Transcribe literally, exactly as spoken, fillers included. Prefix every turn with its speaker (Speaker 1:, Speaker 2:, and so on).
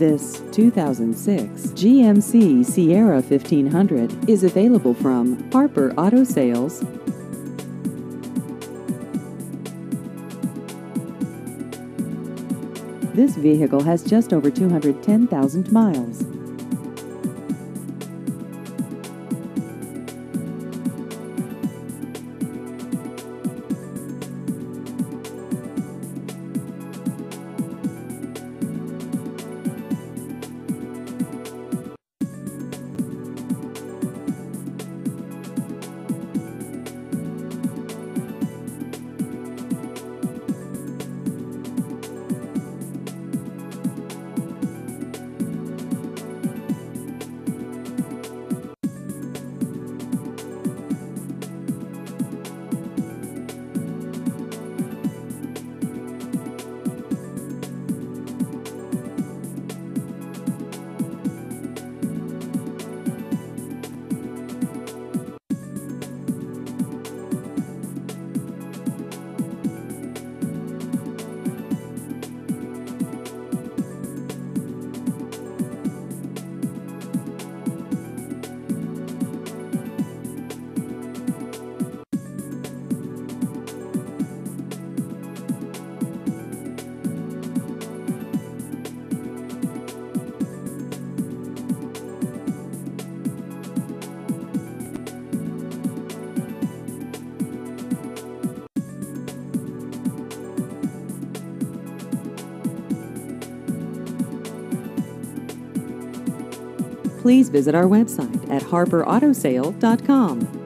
Speaker 1: This two thousand six G M C Sierra fifteen hundred is available from Harper Auto Sales. This vehicle has just over two hundred ten thousand miles. Please visit our website at harper auto sale dot com.